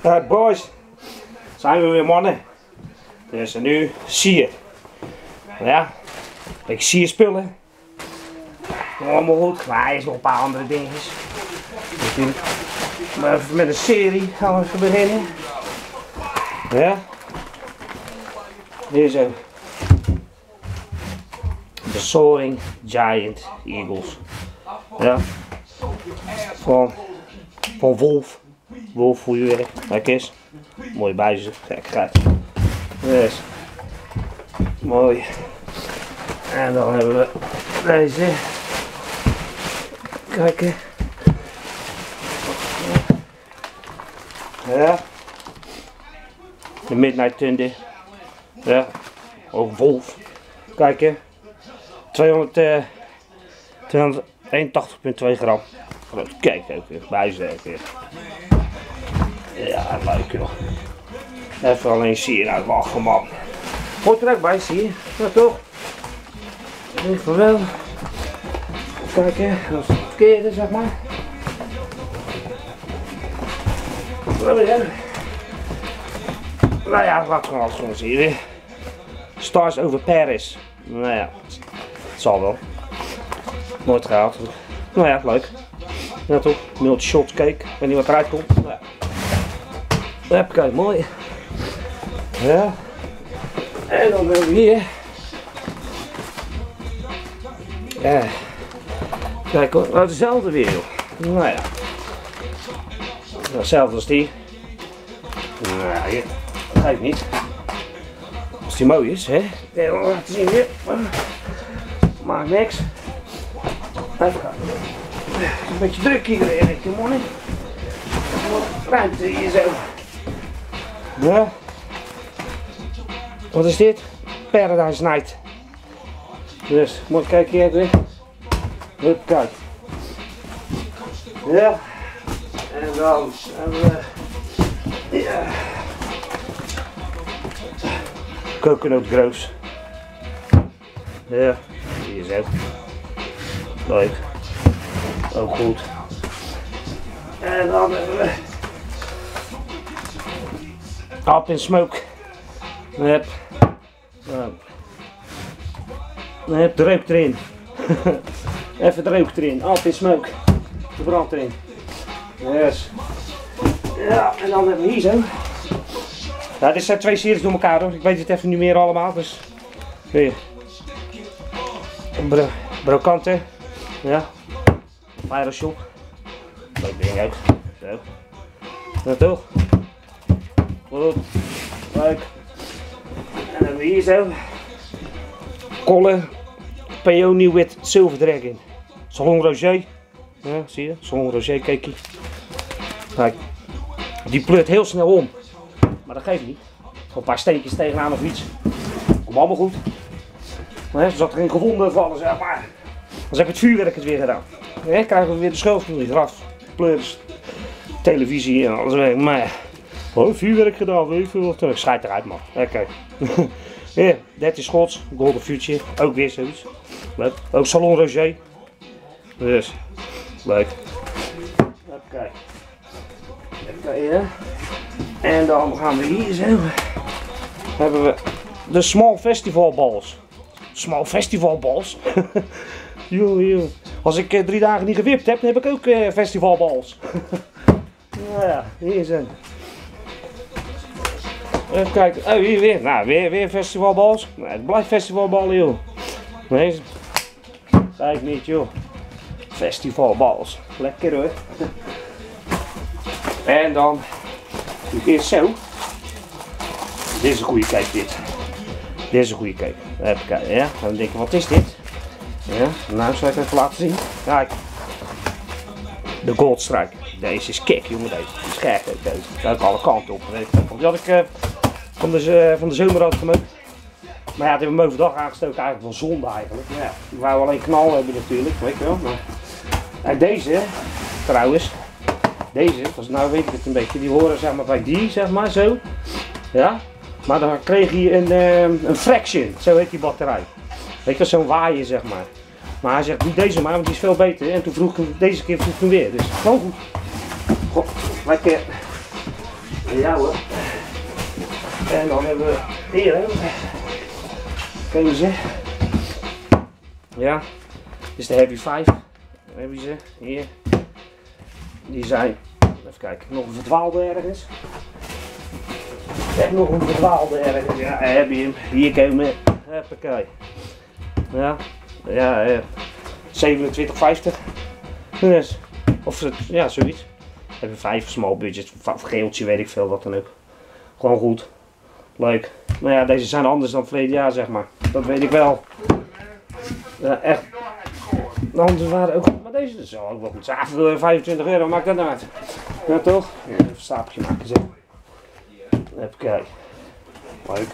Alright boys, zijn we weer mannen. Dus nu sier. Ja, ik sierspullen. Allemaal goed, maar hij is nog een paar andere dingetjes. Maar even met een serie gaan we even beginnen. Ja. Hier zo. De Soaring Giant Eagles. Ja. Van Wolf. Wolf voor je werk. Kijk eens. Mooi buizen. Gek gaat. Dus. Mooi. En dan hebben we deze. Kijken. Ja. De Midnight Thunder. Ja. Ook Wolf. Kijken. 281,2 gram. Kijk ook weer. Buizen ook weer. Ja, leuk joh. Even alleen sier uitlachen man. Hoort er ook bij sier. Ja toch? Ik van wel. Kijken, dat is het verkeerde zeg maar. Nou ja, laten we alles gewoon zien weer. Stars over Paris. Nou ja, het zal wel. Nooit gehaald. Nou ja, leuk. Ja toch, multi-shot cake. Ik weet niet wat eruit komt. Ja. Kijk, mooi. Ja. En dan hebben we hier. Ja. Kijk hoor, nou, hetzelfde weer joh. Nou ja. Hetzelfde als die. Nou ja, hier. Dat geeft niet. Als die mooi is, hè. Ja, laten zien weer. Maakt niks. Even kijken. Het is een beetje druk hier in de morning. Ruimte hier zo. Ja. Wat is dit? Paradise Night. Dus, moet kijken hier weer. Hup, kijk. Ja. En dan hebben we. Ja. Coconut Groves. Ja, hier zo. Leuk. Ook goed. En dan hebben we. Up in Smoke. Hup. Dan heb je de rook erin. Even de rook erin. Up in Smoke. De brand erin. Yes. Ja, en dan hebben we hier zo. Ja, dit zijn twee series door elkaar hoor. Ik weet het even niet meer allemaal. Dus. Weer. Brokante. Ja. Pyroshop. Leuk ding ook. Zo. Ja toch? Goed. Leuk. En dan hebben we hier zo. Kolle. Peony with Silver Dragon. Salon Roger. Ja, zie je? Salon Roger cake. Kijk. Die pleurt heel snel om. Maar dat geeft niet. Een paar steentjes tegenaan of iets. Komt allemaal goed. Maar zat er een gewonde vallen zeg maar. Dan heb je het vuurwerk het weer gedaan. Dan krijgen we weer de schuld van die graf. Pleurs. Televisie en alles weg. Maar oh, vuurwerk gedaan. Weet je veel. Schijt eruit man. Oké. Hier, 13 schots. Golden Future. Ook weer zoiets. Leuk. Ook Salon Roger. Dus. Leuk. Oké. Even en dan gaan we hier zo. Hebben we de Small Festival Balls. Small Festival Balls. Joh. Als ik 3 dagen niet gewipt heb, dan heb ik ook festivalbals. Nou ja, hier zijn. Even kijken. Oh, hier weer. Nou, weer festivalbals. Nee, het blijft festivalballen, joh. Nee, kijk niet, joh. Festivalbals. Lekker hoor. En dan doe ik eerst zo. Dit is een goede cake, dit. Dit is een goede cake. Even kijken, ja. Dan denk je, wat is dit? Ja, nou zal ik even laten zien. Kijk. De Goldstrike. Deze is kik, jongen. Deze is gek. Deze gaat alle kanten op. Die had ik van de zomer had gemaakt. Maar ja, die hebben we hem overdag aangestoken. Eigenlijk wel zonde eigenlijk. Ja, ik wou alleen knal hebben natuurlijk. Weet je wel. Maar deze, trouwens. Deze, nou weet ik het een beetje. Die horen zeg maar bij die, zeg maar zo. Ja. Maar dan kreeg hij een fraction. Zo heet die batterij. Weet je, zo'n waaier zeg maar. Maar hij zegt, doe deze maar, want die is veel beter. En toen vroeg ik hem, deze keer vroeg ik hem weer. Dus gewoon goed. God, lekker. Ja hoor. En dan hebben we hier, hè. Deze. Ja, dit is de Heavy 5. Dan heb je ze hier. Die zijn, even kijken, nog een verdwaalde ergens. Ik heb nog een verdwaalde ergens. Ja, heb je hem. Hier komen. Hoppakee. Ja, ja, 27,50. Dus, of ja, zoiets. Hebben 5 small budget, of geeltje, weet ik veel, wat dan ook. Gewoon goed. Leuk. Maar ja, deze zijn anders dan verleden jaar, zeg maar. Dat weet ik wel. Ja, echt. De anderen waren ook goed, maar deze is ook wel goed. Ja, voor 25 euro, maakt dat nou uit. Ja, toch? Ja, even een stapeltje maken, zo. Even kijken. Leuk.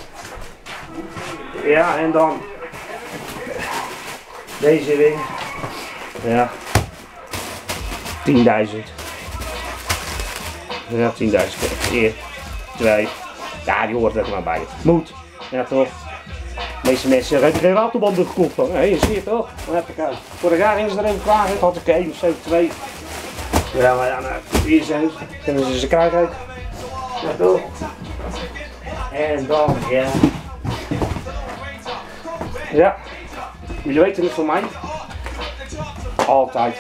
Ja, en dan deze weer. Ja. 10.000. Ja, 10.000 keer. 1, 2. Ja, die hoort er maar bij. Moet. Ja, toch? De meeste mensen zeggen, heb je geen ratelbanden gekocht dan? Nee, je ziet het toch? Maar even kijken. Vorig jaar gingen ze er even klaar. Ik had ik 1 of 7, 2. Ja, maar ja, nou, hier zijn ze. Kunnen ze krijgen ook. Ja, toch? En dan, ja. Ja. Jullie weten het van mij. Altijd.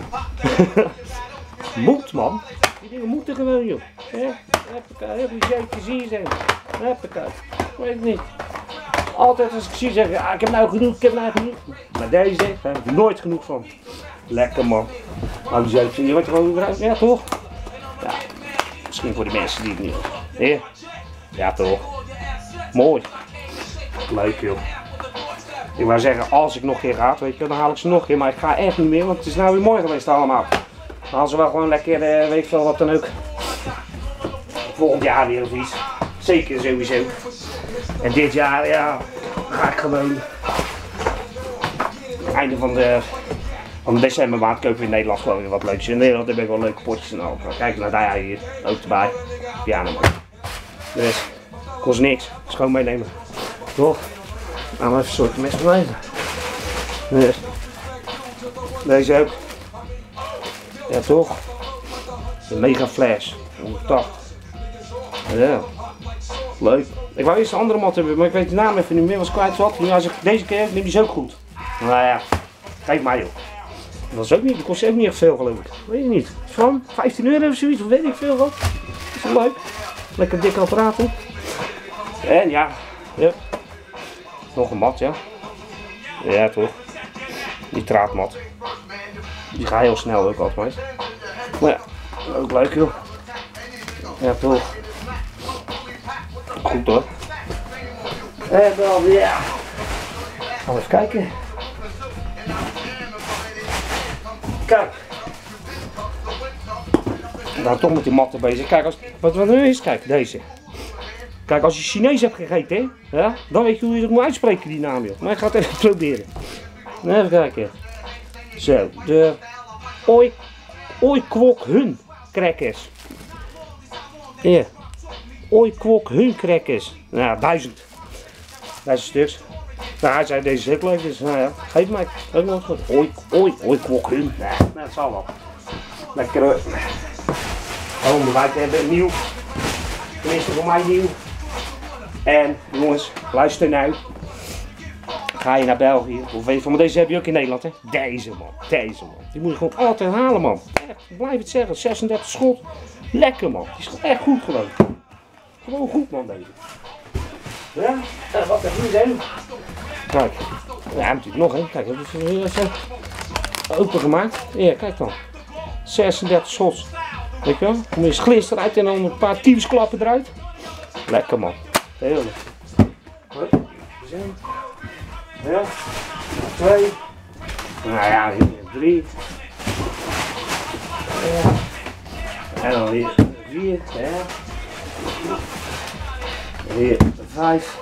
Moet, man. Die dingen moeten gewoon, joh. Heb je zeker hier zijn. Weet ik niet. Altijd als ik zie zeggen, ja, ik heb nou genoeg, ik heb nou genoeg. Maar deze heb ik nooit genoeg van. Lekker, man. Nou, die zeker, je wordt er gewoon gebruikt. Ja, toch? Ja. Misschien voor de mensen die het niet hebben. Ja. Ja, toch? Mooi. Leuk, joh. Ik wou zeggen, als ik nog een keer ga, weet je, dan haal ik ze nog een keer. Maar ik ga echt niet meer, want het is nou weer mooi geweest allemaal. Dan halen ze wel gewoon lekker, weet ik veel wat dan ook. Volgend jaar weer of iets. Zeker sowieso. En dit jaar, ja, ga ik gewoon. Einde van de decembermaand kopen we in Nederland gewoon weer wat leuks. In Nederland heb ik wel leuke potjes en al. Kijk naar daar hier, ook erbij. Piano. Dus, kost niks. Schoon meenemen. Toch? Nou, even een soort mes blijven. Dus. Deze ook. Ja, toch? De Mega Flash. 180. Ja. Leuk. Ik wou eerst een andere mat hebben, maar ik weet de naam even niet meer. Was kwijt wat. Nu als ik deze keer heb, neem die zo ook goed. Nou ja, geef maar joh. Dat is ook niet, dat kost ook niet echt veel geloof ik. Weet je niet. Van 15 euro of zoiets, of weet ik veel wat. Dat is wel leuk. Lekker dik apparaten. En ja, ja. Nog een mat, ja. Ja toch. Die traatmat. Die gaat heel snel ook altijd. Maar ja, ook leuk joh. Ja toch. Goed hoor. En dan ja. Gaan we even kijken. Kijk. Nou toch met die matten bezig. Kijk, wat nu is, kijk deze. Kijk, als je Chinees hebt gegeten, hè, ja, dan weet je hoe je het moet uitspreken die naam joh. Maar ik ga het even proberen. Even kijken. Zo, de Oi Kwok Hun crackers. Ja. Oi Kwok Hun crackers. Nou, 1000 stuks. Nou, hij zei deze is heel leuk, dus nou ja, geef mij ook nog wat. Oi Kwok Hun. Nee, dat zal wel. Lekker hoor. Gewoon de wijk hebben, nieuw. Tenminste voor mij nieuw. En jongens, luister nou. Ga je naar België, of weet je van, maar deze heb je ook in Nederland hè. Deze man. Die moet je gewoon altijd halen man. Echt, ik blijf het zeggen, 36 schot. Lekker man, die is gewoon echt goed gewoon. Gewoon goed man deze. Ja, en wat er nu zijn. Kijk, ja natuurlijk nog hè. Kijk, heb ik even open gemaakt. Ja, kijk dan. 36 shots. Weet je wel? Dan moet je glist eruit en dan een paar tyfusklappen eruit. Lekker man. Heel leuk. Ja, 2. Nou ja, hier 3. Ja. En dan weer 4. Ja. Weer 5.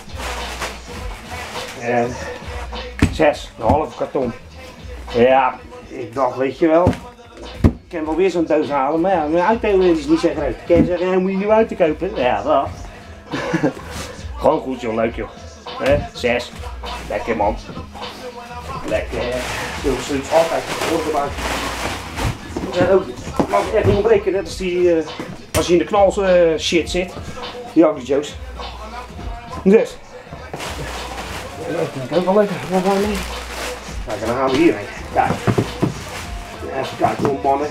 En 6. Een halve karton. Ja, ik dacht, weet je wel. Ik kan wel weer zo'n doos halen, maar ja, mijn uitdelen is niet zo groot. Ik kan zeggen, ja, moet je nieuw uit te kopen? Ja, wel. Gewoon goed joh, leuk joh. 6. Lekker man. Lekker. Zoiets altijd hoort erbij. Er zijn ook mag echt niet ontbreken, net als die, als je in de knal shit zit. Die auto's. Dus. Dat vind ik ook wel leuk. Kijk, en dan gaan we hierheen. Kijk. Even kijken hoor, mannen.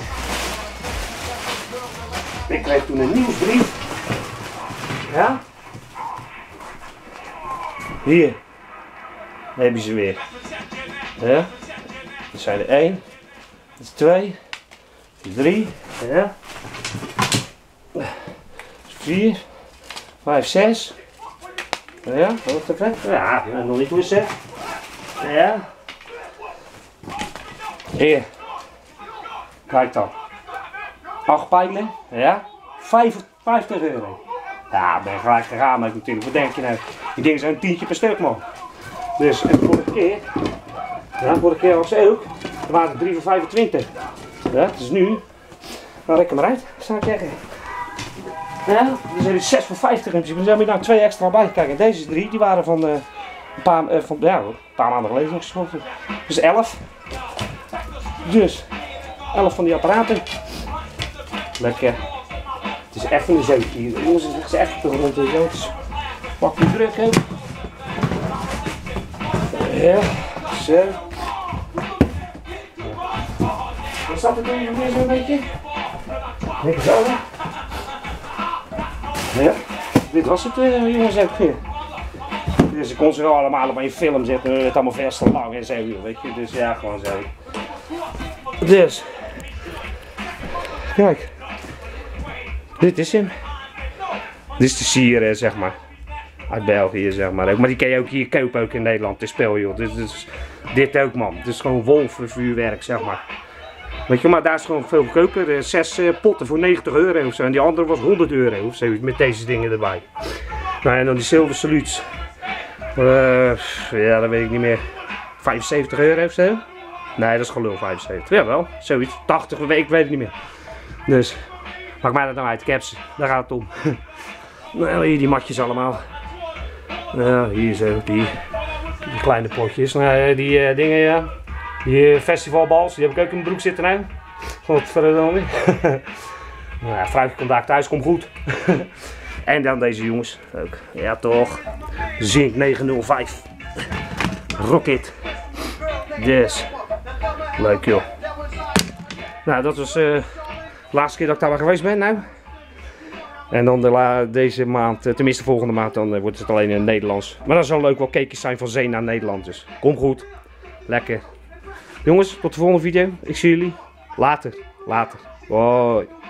Ik kreeg toen een nieuwsbrief. Ja? Hier. Dan heb je ze weer. Ja? Dat zijn er 1. Dat is 2. Dat is 3. Ja? 4. 5, 6. Ja, wat even? Ja, nog niet goed zeg. Ja. Hier. Kijk dan. 8 pijlen. Ja. 50 euro. Ja, ben gelijk gegaan natuurlijk. Wat denk je nou? Die dingen zijn een tientje per stuk, man. Dus, en vorige keer. Ja, vorige keer was ze ook. Er waren er 3 voor 25. Ja, dus nu. Nou, rek hem maar uit. Zou ik zeggen. Ja, er zijn er 6 voor 50 in principe. Er zijn er nou 2 extra bij. Kijk, en deze 3 die waren van een paar maanden geleden nog geschoten. Dus 11. Dus 11 van die apparaten. Lekker. Het is echt een zeutje hier. Jongens, het is echt op de grond. Dus pak die druk ook. Ja, zo. Wat staat er nu weer zo'n beetje? Lekker zo. Ja, dit was het jongens ook weer. Dus ik kon ze wel allemaal op een film zetten, het allemaal vers te lang en zo, weet je. Dus ja, gewoon zo. Dus, kijk, dit is hem. Dit is de sier, zeg maar, uit België, zeg maar. Maar die kan je ook hier kopen, ook in Nederland, dit spel, joh. Dit ook, man. Dit is gewoon wolvenvuurwerk, zeg maar. Weet je, maar daar is gewoon veel goedkoper. 6 potten voor 90 euro of zo. En die andere was 100 euro of zo, met deze dingen erbij. Nou, en dan die Silver Salutes. Ja, dat weet ik niet meer. 75 euro of zo? Nee, dat is gelul, 75. Jawel, zoiets. 80, ik weet het niet meer. Dus, maakt mij dat nou uit, ik heb ze. Daar gaat het om. Nou, hier die matjes allemaal. Nou, hier zo, die kleine potjes. Nou, die dingen, ja. Die festivalbals, die heb ik ook in mijn broek zitten nou. Wat verder nou ja, fruitje komt daar thuis, komt goed. En dan deze jongens ook. Ja toch. Zink 905. Rocket. Dus. Leuk joh. Nou dat was de laatste keer dat ik daar geweest ben nou. En dan deze maand, tenminste volgende maand, dan wordt het alleen in het Nederlands. Maar dan zal ook wel cakejes zijn van Zee naar Nederland. Dus kom goed. Lekker. Jongens, tot de volgende video. Ik zie jullie later. Hoi.